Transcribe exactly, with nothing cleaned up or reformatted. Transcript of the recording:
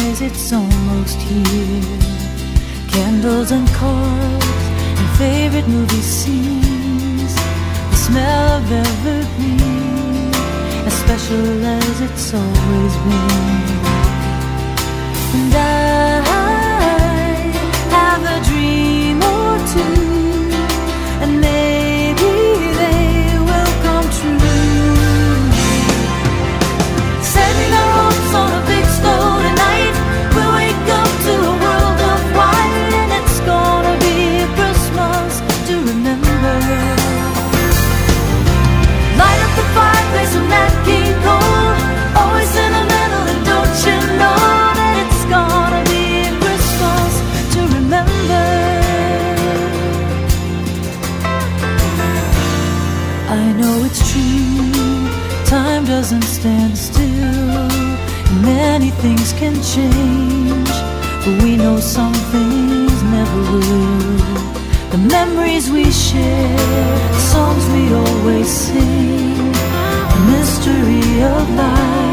says it's almost here. Candles and cards and favorite movie scenes, the smell of evergreen, as special as it's always been. And I have a dream or two, and maybe they will come true. Setting our hopes on a big snow tonight, we'll wake up to a world of white, and it's gonna be a Christmas to remember. Light up the fireplace and Nat King Cole, always sentimental, and don't you know that it's gonna be a Christmas to remember. I know it's true, time doesn't stand still, and many things can change, but we know some things never will. The memories we share, the songs we always sing, the mystery of life.